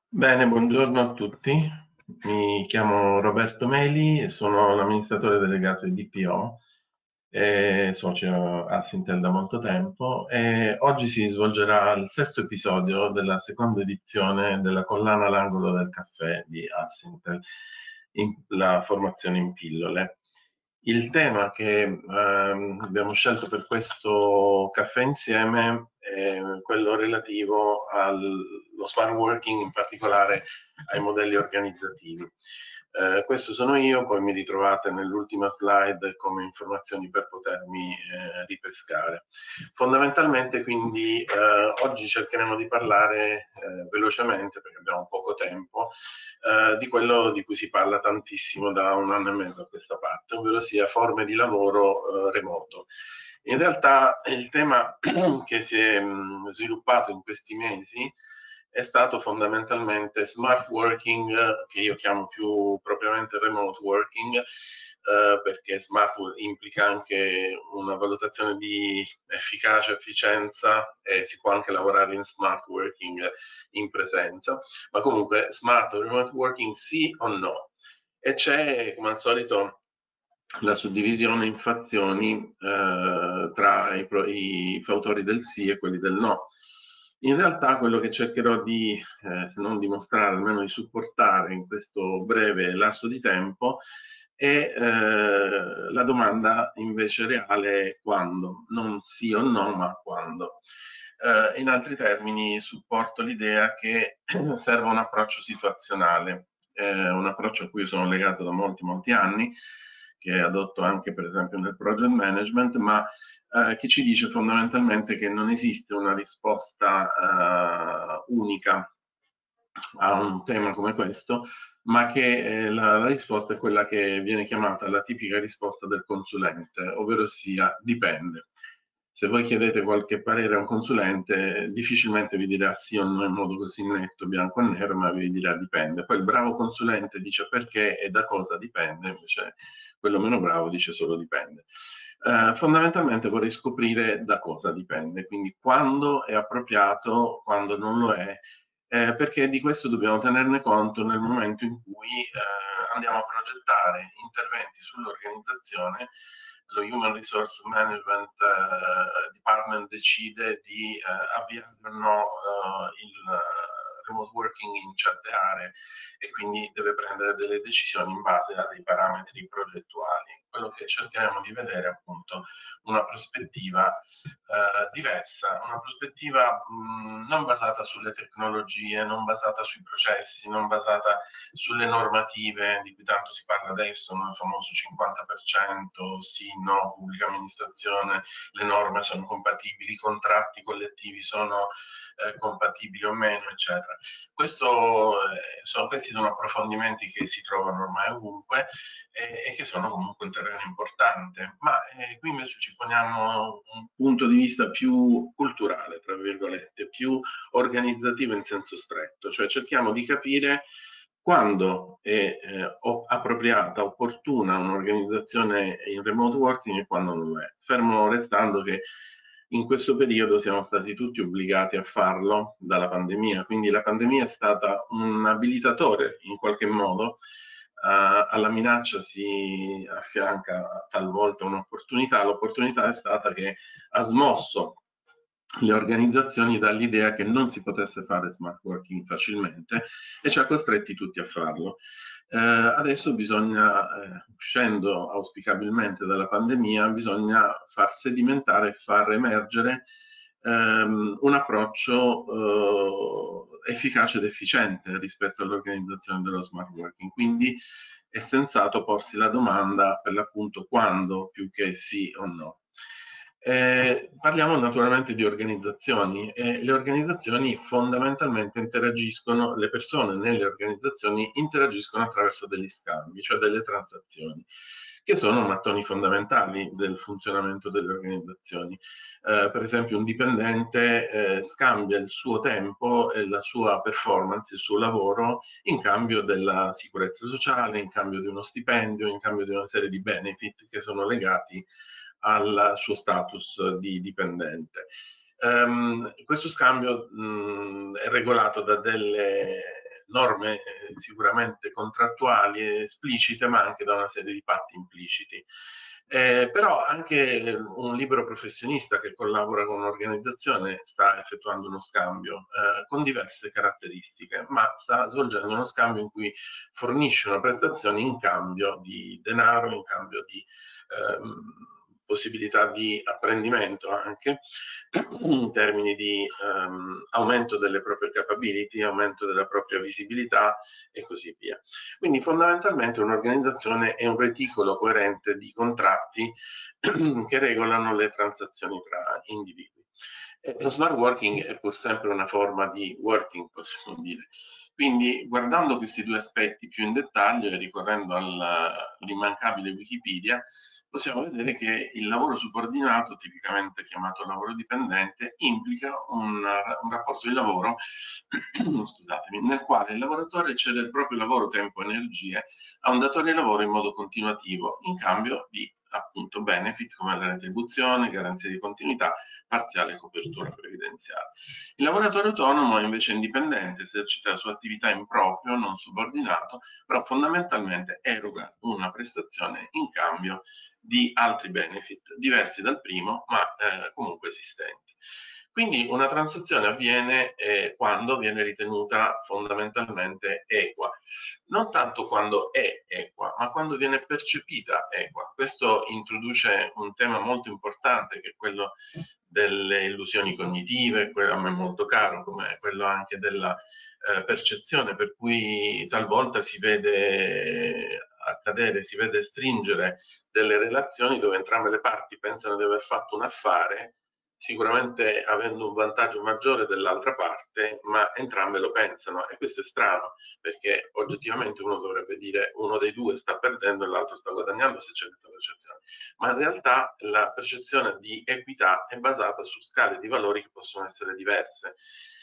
Bene, buongiorno a tutti. Mi chiamo Roberto Meli e sono l'amministratore delegato di DPO e socio a Sintel da molto tempo e oggi si svolgerà il sesto episodio della seconda edizione della collana L'angolo del caffè di Assintel, la formazione in pillole. Il tema che abbiamo scelto per questo caffè insieme è quello relativo allo smart working, in particolare ai modelli organizzativi. Questo sono io, poi mi ritrovate nell'ultima slide come informazioni per potermi ripescare. Fondamentalmente quindi oggi cercheremo di parlare velocemente, perché abbiamo poco tempo, di quello di cui si parla tantissimo da un anno e mezzo a questa parte, ovvero sia forme di lavoro remoto. In realtà il tema che si è sviluppato in questi mesi è stato fondamentalmente smart working, che io chiamo più propriamente remote working, perché smart implica anche una valutazione di efficacia, efficienza e si può anche lavorare in smart working in presenza, ma comunque smart o remote working sì o no. E c'è come al solito la suddivisione in fazioni tra i fautori del sì e quelli del no. In realtà quello che cercherò di, se non dimostrare, almeno di supportare in questo breve lasso di tempo è la domanda invece reale quando, non sì o no, ma quando. In altri termini supporto l'idea che serva un approccio situazionale, un approccio a cui sono legato da molti anni, che adotto anche per esempio nel project management, ma che ci dice fondamentalmente che non esiste una risposta unica a un tema come questo, ma che la risposta è quella che viene chiamata la tipica risposta del consulente, ovvero sia dipende. Se voi chiedete qualche parere a un consulente, difficilmente vi dirà sì o no in modo così netto, bianco e nero, ma vi dirà dipende. Poi il bravo consulente dice perché e da cosa dipende, invece quello meno bravo dice solo dipende. Fondamentalmente vorrei scoprire da cosa dipende, quindi quando è appropriato, quando non lo è, perché di questo dobbiamo tenerne conto nel momento in cui andiamo a progettare interventi sull'organizzazione. Lo Human Resource Management Department decide di avviare o no il remote working in certe aree e quindi deve prendere delle decisioni in base a dei parametri progettuali. Quello che cercheremo di vedere è appunto una prospettiva diversa, una prospettiva non basata sulle tecnologie, non basata sui processi, non basata sulle normative di cui tanto si parla adesso, no? Il famoso 50%, sì, no, pubblica amministrazione, le norme sono compatibili, i contratti collettivi sono compatibili o meno, eccetera. Questi sono approfondimenti che si trovano ormai ovunque e che sono comunque un terreno importante, ma qui invece ci poniamo un punto di vista più culturale, tra virgolette, più organizzativo in senso stretto, cioè cerchiamo di capire quando è appropriata, opportuna un'organizzazione in remote working e quando non lo è. Fermo restando che in questo periodo siamo stati tutti obbligati a farlo dalla pandemia, quindi la pandemia è stata un abilitatore in qualche modo, alla minaccia si affianca talvolta un'opportunità, l'opportunità è stata che ha smosso le organizzazioni dall'idea che non si potesse fare smart working facilmente e ci ha costretti tutti a farlo. Adesso bisogna, uscendo auspicabilmente dalla pandemia, bisogna far sedimentare e far emergere un approccio efficace ed efficiente rispetto all'organizzazione dello smart working. Quindi è sensato porsi la domanda per l'appunto quando più che sì o no. Parliamo naturalmente di organizzazioni e le organizzazioni fondamentalmente interagiscono, le persone nelle organizzazioni interagiscono attraverso degli scambi, cioè delle transazioni, che sono mattoni fondamentali del funzionamento delle organizzazioni. Per esempio un dipendente scambia il suo tempo e la sua performance, il suo lavoro in cambio della sicurezza sociale, in cambio di uno stipendio, in cambio di una serie di benefit che sono legati al suo status di dipendente. Questo scambio è regolato da delle norme sicuramente contrattuali e esplicite, ma anche da una serie di patti impliciti. Però anche un libero professionista che collabora con un'organizzazione sta effettuando uno scambio con diverse caratteristiche, ma sta svolgendo uno scambio in cui fornisce una prestazione in cambio di denaro, in cambio di possibilità di apprendimento anche in termini di aumento delle proprie capability, aumento della propria visibilità e così via. Quindi fondamentalmente un'organizzazione è un reticolo coerente di contratti che regolano le transazioni tra individui. Lo smart working è pur sempre una forma di working, possiamo dire. Quindi guardando questi due aspetti più in dettaglio e ricorrendo all'immancabile Wikipedia, possiamo vedere che il lavoro subordinato, tipicamente chiamato lavoro dipendente, implica un rapporto di lavoro scusatemi, nel quale il lavoratore cede il proprio lavoro, tempo e energie a un datore di lavoro in modo continuativo, in cambio di appunto benefit come la retribuzione, garanzia di continuità, parziale copertura previdenziale. Il lavoratore autonomo è invece indipendente, esercita la sua attività in proprio, non subordinato, però fondamentalmente eroga una prestazione in cambio di altri benefit diversi dal primo, ma comunque esistenti. Quindi una transazione avviene quando viene ritenuta fondamentalmente equa, non tanto quando è equa, ma quando viene percepita equa. Questo introduce un tema molto importante che è quello delle illusioni cognitive, quello a me molto caro, come quello anche della percezione, per cui talvolta si vede accadere, si vede stringere delle relazioni dove entrambe le parti pensano di aver fatto un affare, sicuramente avendo un vantaggio maggiore dell'altra parte, ma entrambe lo pensano e questo è strano perché oggettivamente uno dovrebbe dire uno dei due sta perdendo e l'altro sta guadagnando se c'è questa percezione, ma in realtà la percezione di equità è basata su scale di valori che possono essere diverse.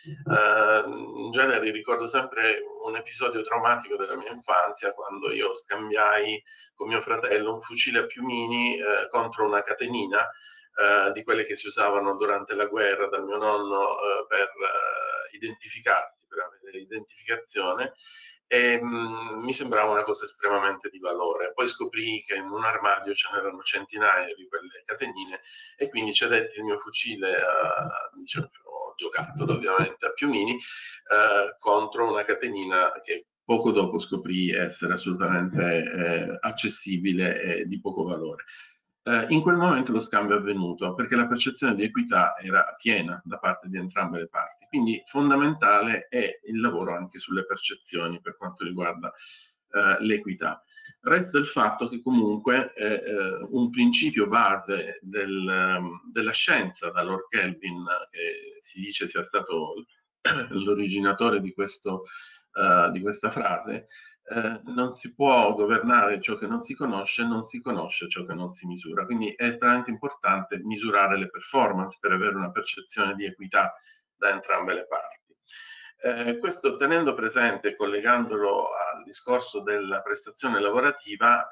In genere ricordo sempre un episodio traumatico della mia infanzia quando io scambiai con mio fratello un fucile a piumini contro una catenina di quelle che si usavano durante la guerra dal mio nonno per identificarsi, per avere identificazione e mi sembrava una cosa estremamente di valore. Poi scoprì che in un armadio ce n'erano centinaia di quelle catenine e quindi cedetti il mio fucile diciamo, ho giocato ovviamente a piumini contro una catenina che poco dopo scoprì essere assolutamente accessibile e di poco valore. In quel momento lo scambio è avvenuto perché la percezione di equità era piena da parte di entrambe le parti. Quindi fondamentale è il lavoro anche sulle percezioni per quanto riguarda l'equità. Resta il fatto che comunque un principio base della scienza, da Lord Kelvin, che si dice sia stato l'originatore di questa frase, non si può governare ciò che non si conosce ciò che non si misura. Quindi è estremamente importante misurare le performance per avere una percezione di equità da entrambe le parti. Questo tenendo presente, collegandolo al discorso della prestazione lavorativa,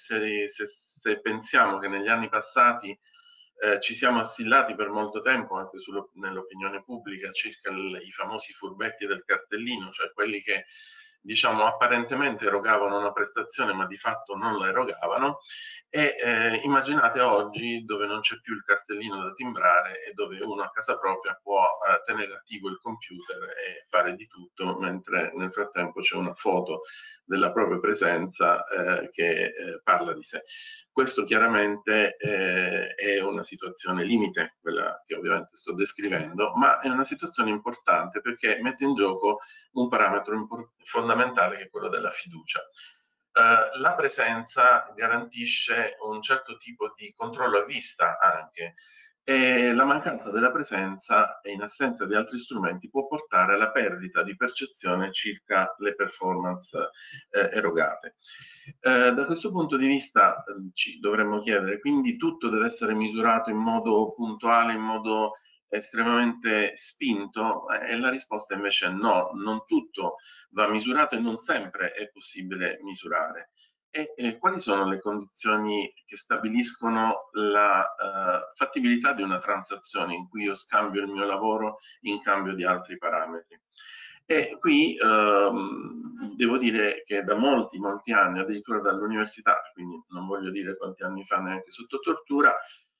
se pensiamo che negli anni passati ci siamo assillati per molto tempo anche nell'opinione pubblica circa i famosi furbetti del cartellino, cioè quelli che diciamo apparentemente erogavano una prestazione ma di fatto non la erogavano e immaginate oggi dove non c'è più il cartellino da timbrare e dove uno a casa propria può tenere attivo il computer e fare di tutto mentre nel frattempo c'è una foto della propria presenza che parla di sé. Questo chiaramente è una situazione limite, quella che ovviamente sto descrivendo, ma è una situazione importante perché mette in gioco un parametro fondamentale che è quello della fiducia. La presenza garantisce un certo tipo di controllo a vista anche e la mancanza della presenza in assenza di altri strumenti può portare alla perdita di percezione circa le performance erogate. Da questo punto di vista ci dovremmo chiedere, quindi tutto deve essere misurato in modo puntuale, in modo estremamente spinto? E la risposta invece è no, non tutto va misurato e non sempre è possibile misurare. Quali sono le condizioni che stabiliscono la fattibilità di una transazione in cui io scambio il mio lavoro in cambio di altri parametri? E qui devo dire che da molti anni, addirittura dall'università, quindi non voglio dire quanti anni fa neanche sotto tortura,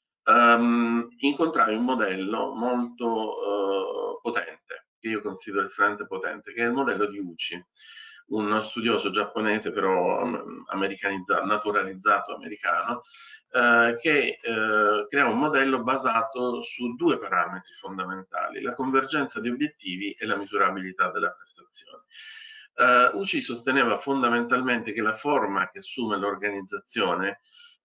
incontrai un modello molto potente, che io considero estremamente potente, che è il modello di Uchi, uno studioso giapponese però americanizzato, naturalizzato americano, che crea un modello basato su due parametri fondamentali: la convergenza di obiettivi e la misurabilità della prestazione. Uchi sosteneva fondamentalmente che la forma che assume l'organizzazione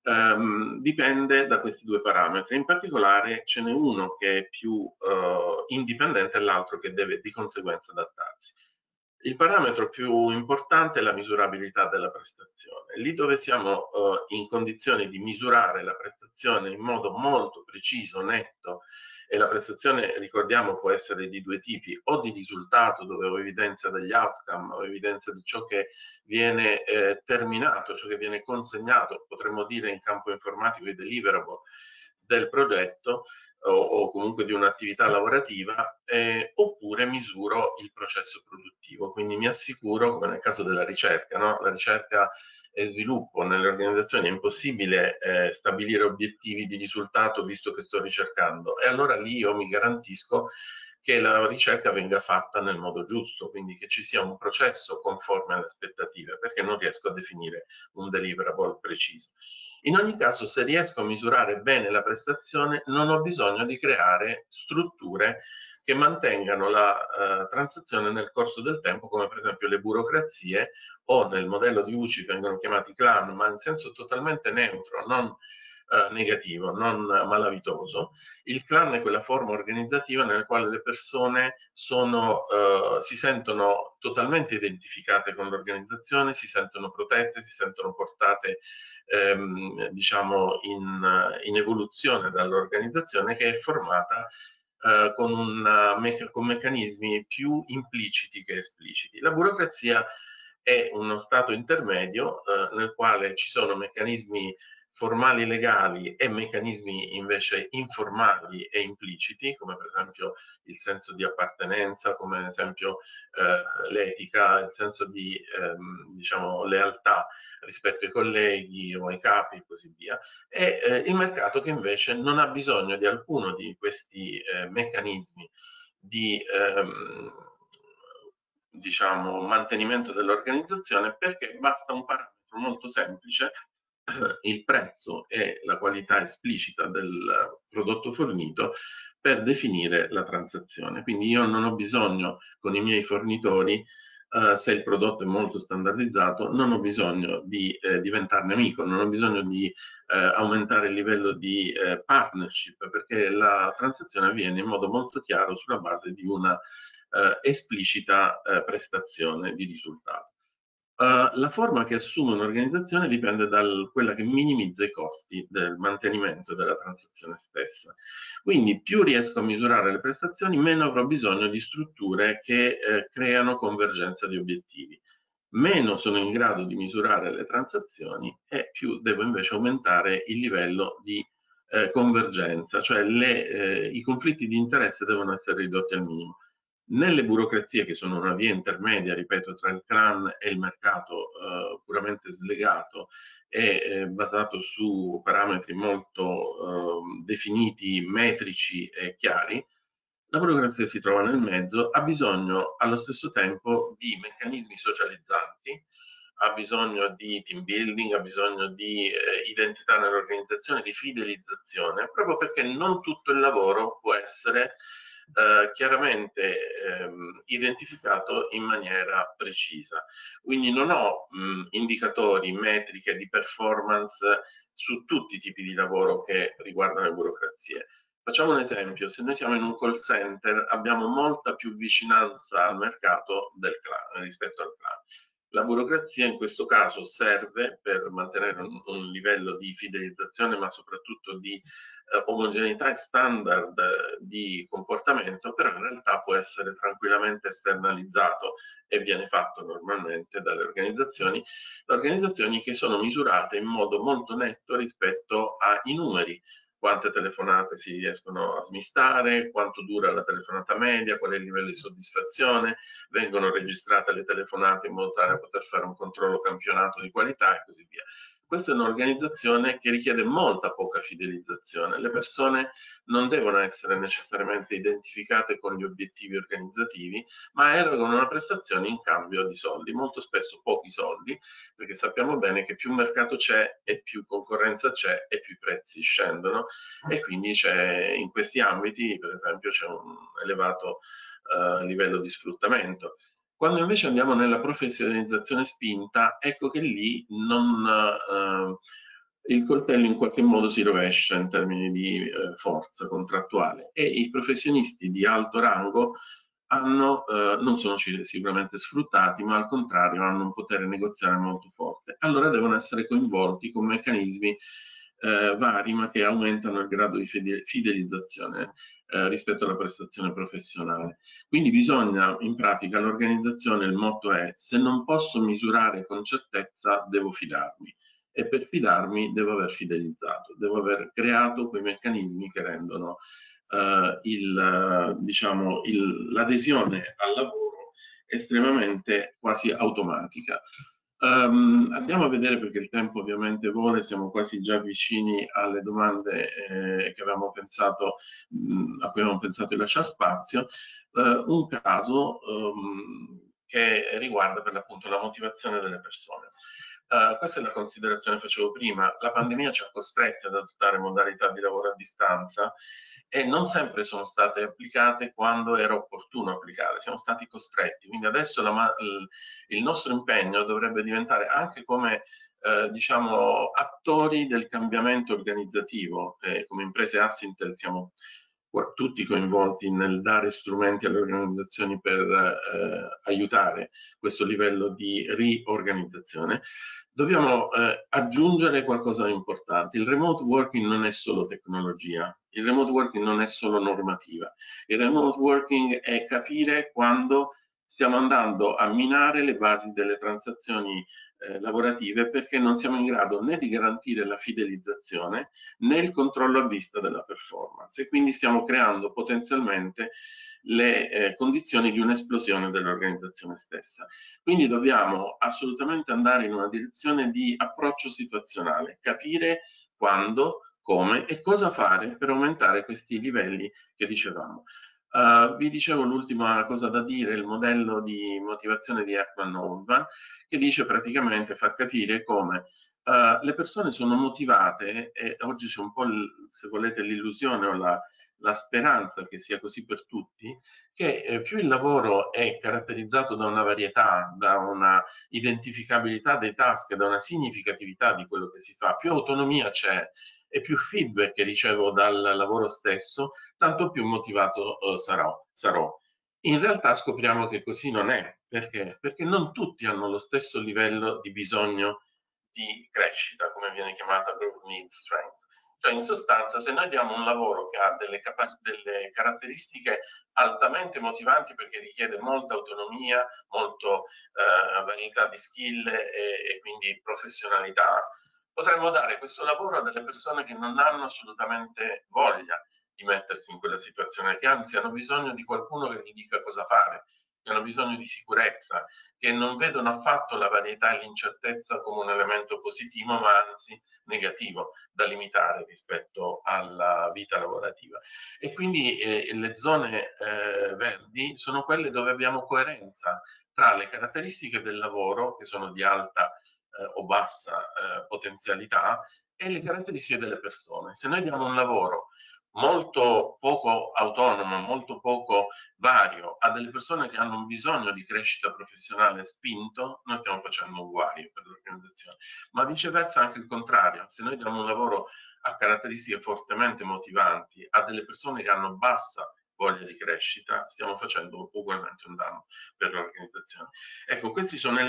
dipende da questi due parametri. In particolare ce n'è uno che è più indipendente e l'altro che deve di conseguenza adattarsi. Il parametro più importante è la misurabilità della prestazione. Lì dove siamo in condizione di misurare la prestazione in modo molto preciso, netto, e la prestazione, ricordiamo, può essere di due tipi: o di risultato, dove ho evidenza degli outcome, ho evidenza di ciò che viene terminato, ciò che viene consegnato, potremmo dire in campo informatico i deliverable del progetto, o comunque di un'attività lavorativa, oppure misuro il processo produttivo. Quindi mi assicuro, come nel caso della ricerca, no? La ricerca e sviluppo nelle organizzazioni è impossibile stabilire obiettivi di risultato visto che sto ricercando, e allora lì io mi garantisco che la ricerca venga fatta nel modo giusto, quindi che ci sia un processo conforme alle aspettative, perché non riesco a definire un deliverable preciso. In ogni caso, se riesco a misurare bene la prestazione, non ho bisogno di creare strutture che mantengano la transazione nel corso del tempo, come per esempio le burocrazie, o nel modello di UCI vengono chiamati clan, ma in senso totalmente neutro, non negativo, non malavitoso. Il clan è quella forma organizzativa nella quale le persone si sentono totalmente identificate con l'organizzazione, si sentono protette, si sentono portate diciamo in evoluzione dall'organizzazione, che è formata con meccanismi più impliciti che espliciti. La burocrazia è uno stato intermedio nel quale ci sono meccanismi formali legali e meccanismi invece informali e impliciti, come per esempio il senso di appartenenza, come ad esempio l'etica, il senso di diciamo lealtà rispetto ai colleghi o ai capi e così via, e il mercato che invece non ha bisogno di alcuno di questi meccanismi di diciamo mantenimento dell'organizzazione, perché basta un parametro molto semplice, il prezzo e la qualità esplicita del prodotto fornito, per definire la transazione. Quindi io non ho bisogno con i miei fornitori, se il prodotto è molto standardizzato, non ho bisogno di diventarne amico, non ho bisogno di aumentare il livello di partnership, perché la transazione avviene in modo molto chiaro sulla base di una esplicita prestazione di risultato. La forma che assume un'organizzazione dipende da quella che minimizza i costi del mantenimento della transazione stessa. Quindi più riesco a misurare le prestazioni, meno avrò bisogno di strutture che creano convergenza di obiettivi. Meno sono in grado di misurare le transazioni e più devo invece aumentare il livello di convergenza, cioè i conflitti di interesse devono essere ridotti al minimo. Nelle burocrazie, che sono una via intermedia, ripeto, tra il clan e il mercato puramente slegato e basato su parametri molto definiti, metrici e chiari, la burocrazia si trova nel mezzo, ha bisogno allo stesso tempo di meccanismi socializzanti, ha bisogno di team building, ha bisogno di identità nell'organizzazione, di fidelizzazione, proprio perché non tutto il lavoro può essere chiaramente identificato in maniera precisa. Quindi non ho indicatori, metriche di performance su tutti i tipi di lavoro che riguardano le burocrazie. Facciamo un esempio: se noi siamo in un call center abbiamo molta più vicinanza al mercato del clan, rispetto al clan. La burocrazia in questo caso serve per mantenere un livello di fidelizzazione, ma soprattutto di omogeneità e standard di comportamento, però in realtà può essere tranquillamente esternalizzato, e viene fatto normalmente dalle organizzazioni che sono misurate in modo molto netto rispetto ai numeri. quante telefonate si riescono a smistare, quanto dura la telefonata media, qual è il livello di soddisfazione, vengono registrate le telefonate in modo tale da poter fare un controllo campionato di qualità e così via. Questa è un'organizzazione che richiede molta poca fidelizzazione. Le persone non devono essere necessariamente identificate con gli obiettivi organizzativi, ma erogano una prestazione in cambio di soldi, molto spesso pochi soldi, perché sappiamo bene che più mercato c'è e più concorrenza c'è e più i prezzi scendono, e quindi c'è in questi ambiti, per esempio, c'è un elevato livello di sfruttamento. Quando invece andiamo nella professionalizzazione spinta, ecco che lì il coltello in qualche modo si rovescia in termini di forza contrattuale, e i professionisti di alto rango non sono sicuramente sfruttati, ma al contrario hanno un potere negoziale molto forte. Allora devono essere coinvolti con meccanismi vari, ma che aumentano il grado di fidelizzazione rispetto alla prestazione professionale. Quindi bisogna, in pratica, l'organizzazione, il motto è: se non posso misurare con certezza, devo fidarmi. E per fidarmi devo aver fidelizzato, devo aver creato quei meccanismi che rendono diciamo, l'adesione al lavoro estremamente quasi automatica. Andiamo a vedere, perché il tempo ovviamente vuole, siamo quasi già vicini alle domande che avevamo pensato, a cui avevamo pensato di lasciare spazio. Un caso che riguarda per l'appunto la motivazione delle persone. Questa è la considerazione che facevo prima: la pandemia ci ha costretti ad adottare modalità di lavoro a distanza, e non sempre sono state applicate quando era opportuno applicarle, siamo stati costretti. Quindi adesso il nostro impegno dovrebbe diventare anche come diciamo, attori del cambiamento organizzativo. Come imprese Assintel siamo tutti coinvolti nel dare strumenti alle organizzazioni per aiutare questo livello di riorganizzazione. Dobbiamo aggiungere qualcosa di importante: il remote working non è solo tecnologia, il remote working non è solo normativa, il remote working è capire quando stiamo andando a minare le basi delle transazioni lavorative, perché non siamo in grado né di garantire la fidelizzazione né il controllo a vista della performance, e quindi stiamo creando potenzialmente le condizioni di un'esplosione dell'organizzazione stessa. Quindi dobbiamo assolutamente andare in una direzione di approccio situazionale, capire quando, come e cosa fare per aumentare questi livelli che dicevamo. Vi dicevo l'ultima cosa da dire: il modello di motivazione di Ekman Hoffman, che dice praticamente, fa capire come le persone sono motivate, e oggi c'è un po', se volete, l'illusione o la speranza che sia così per tutti, che più il lavoro è caratterizzato da una varietà, da una identificabilità dei task, da una significatività di quello che si fa, più autonomia c'è e più feedback che ricevo dal lavoro stesso, tanto più motivato sarò. In realtà scopriamo che così non è. Perché? Perché non tutti hanno lo stesso livello di bisogno di crescita, come viene chiamata growth need strength. Cioè, in sostanza, se noi diamo un lavoro che ha delle caratteristiche altamente motivanti, perché richiede molta autonomia, molta varietà di skill e quindi professionalità, potremmo dare questo lavoro a delle persone che non hanno assolutamente voglia di mettersi in quella situazione, che anzi hanno bisogno di qualcuno che gli dica cosa fare, che hanno bisogno di sicurezza, che non vedono affatto la varietà e l'incertezza come un elemento positivo, ma anzi negativo da limitare rispetto alla vita lavorativa. E quindi le zone verdi sono quelle dove abbiamo coerenza tra le caratteristiche del lavoro, che sono di alta o bassa potenzialità, e le caratteristiche delle persone. Se noi diamo un lavoro molto poco autonomo, molto poco vario a delle persone che hanno un bisogno di crescita professionale spinto, noi stiamo facendo un guaio per l'organizzazione. Ma viceversa anche il contrario: se noi diamo un lavoro a caratteristiche fortemente motivanti a delle persone che hanno bassa voglia di crescita, stiamo facendo ugualmente un danno per l'organizzazione. Ecco, questi sono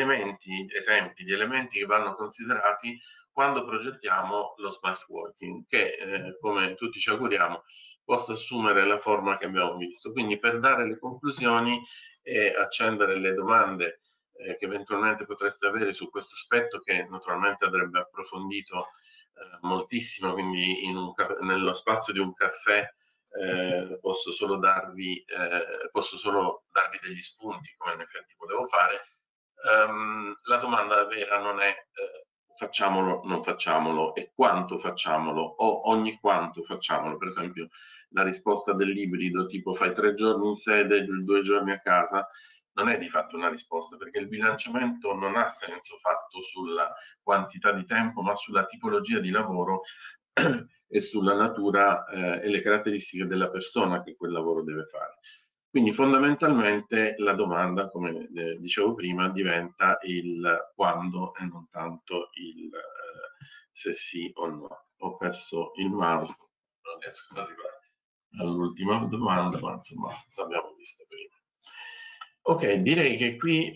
esempi di elementi che vanno considerati quando progettiamo lo smart working, che come tutti ci auguriamo possa assumere la forma che abbiamo visto. Quindi, per dare le conclusioni e accendere le domande che eventualmente potreste avere su questo aspetto, che naturalmente andrebbe approfondito moltissimo, quindi nello spazio di un caffè posso solo darvi degli spunti, come in effetti volevo fare. La domanda vera non è facciamolo, non facciamolo e quanto facciamolo o ogni quanto facciamolo. Per esempio, la risposta dell'ibrido tipo fai 3 giorni in sede, 2 giorni a casa, non è di fatto una risposta, perché il bilanciamento non ha senso fatto sulla quantità di tempo, ma sulla tipologia di lavoro e sulla natura e le caratteristiche della persona che quel lavoro deve fare. Quindi fondamentalmente la domanda, come dicevo prima, diventa il quando e non tanto il se sì o no. Ho perso il mouse, non riesco ad arrivare all'ultima domanda, ma insomma l'abbiamo vista prima. Ok, direi che qui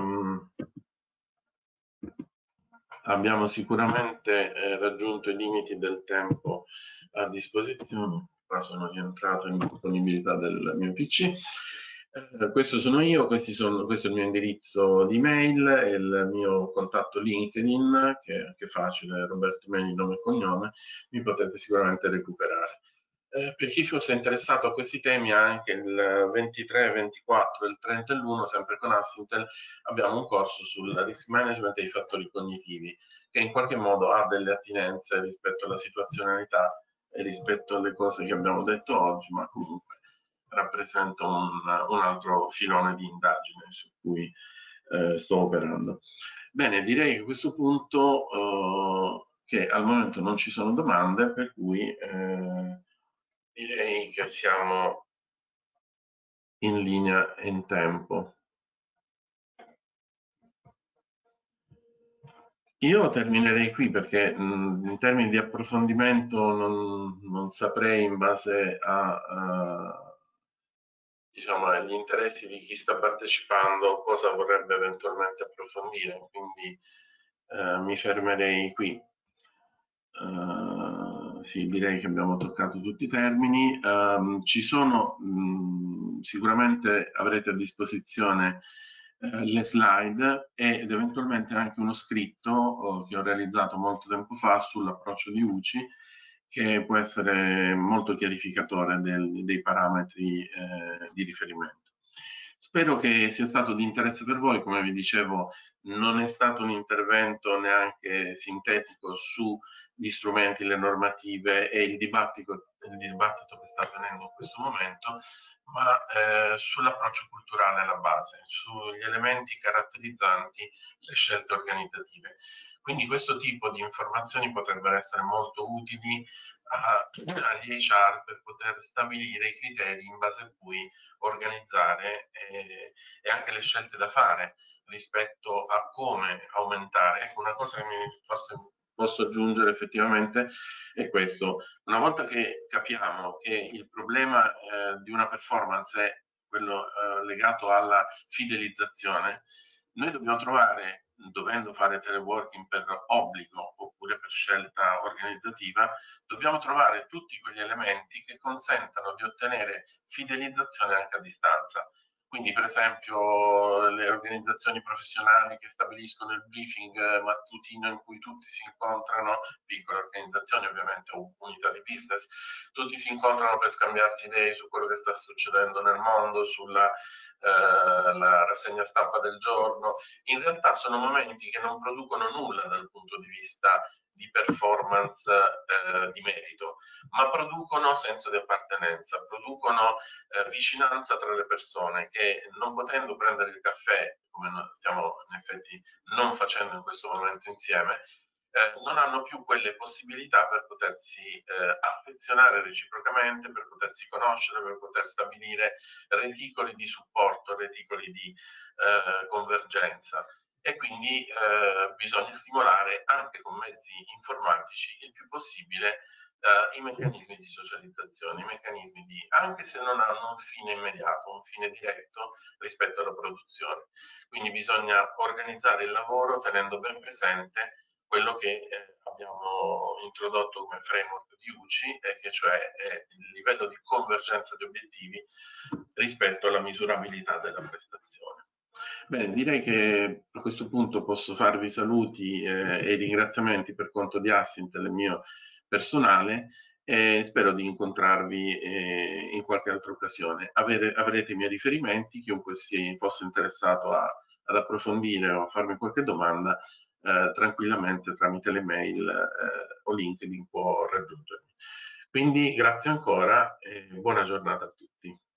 abbiamo sicuramente raggiunto i limiti del tempo a disposizione. Qua sono rientrato in disponibilità del mio PC. Questo sono io, questo è il mio indirizzo di mail e il mio contatto LinkedIn, che è facile, Roberto Meni, nome e cognome, mi potete sicuramente recuperare. Per chi fosse interessato a questi temi, anche il 23, 24, il 30 e l'1, sempre con Assintel, abbiamo un corso sul risk management e i fattori cognitivi, che in qualche modo ha delle attinenze rispetto alla situazionalità e rispetto alle cose che abbiamo detto oggi, ma comunque rappresenta un altro filone di indagine su cui sto operando. Bene, direi che a questo punto che al momento non ci sono domande, per cui direi che siamo in linea e in tempo. Io terminerei qui perché in termini di approfondimento non saprei in base diciamo, agli interessi di chi sta partecipando cosa vorrebbe eventualmente approfondire, quindi mi fermerei qui. Sì, direi che abbiamo toccato tutti i termini. Ci sono, sicuramente avrete a disposizione le slide ed eventualmente anche uno scritto che ho realizzato molto tempo fa sull'approccio di UCI, che può essere molto chiarificatore dei parametri di riferimento. Spero che sia stato di interesse per voi, come vi dicevo, non è stato un intervento neanche sintetico sugli strumenti, le normative e il dibattito che sta avvenendo in questo momento, ma sull'approccio culturale alla base, sugli elementi caratterizzanti le scelte organizzative. Quindi questo tipo di informazioni potrebbero essere molto utili agli HR per poter stabilire i criteri in base a cui organizzare e anche le scelte da fare rispetto a come aumentare. Ecco, una cosa che forse posso aggiungere effettivamente è questo. Una volta che capiamo che il problema di una performance è quello legato alla fidelizzazione, noi dobbiamo trovare, dovendo fare teleworking per obbligo oppure per scelta organizzativa, dobbiamo trovare tutti quegli elementi che consentano di ottenere fidelizzazione anche a distanza. Quindi per esempio le organizzazioni professionali che stabiliscono il briefing mattutino in cui tutti si incontrano, piccole organizzazioni ovviamente o unità di business, tutti si incontrano per scambiarsi idee su quello che sta succedendo nel mondo, sulla la rassegna stampa del giorno. In realtà sono momenti che non producono nulla dal punto di vista di performance di merito, ma producono senso di appartenenza, producono vicinanza tra le persone che non potendo prendere il caffè, come stiamo in effetti non facendo in questo momento insieme, non hanno più quelle possibilità per potersi affezionare reciprocamente, per potersi conoscere, per poter stabilire reticoli di supporto, reticoli di convergenza. E quindi bisogna stimolare anche con mezzi informatici il più possibile i meccanismi di socializzazione, i meccanismi di, anche se non hanno un fine immediato, un fine diretto rispetto alla produzione. Quindi bisogna organizzare il lavoro tenendo ben presente quello che abbiamo introdotto come framework di UCI, e che cioè è il livello di convergenza di obiettivi rispetto alla misurabilità della prestazione. Bene, direi che a questo punto posso farvi i saluti e i ringraziamenti per conto di Assintel, il mio personale, e spero di incontrarvi in qualche altra occasione. Avrete i miei riferimenti, chiunque si fosse interessato ad approfondire o a farmi qualche domanda, tranquillamente tramite le mail o LinkedIn può raggiungermi. Quindi grazie ancora e buona giornata a tutti.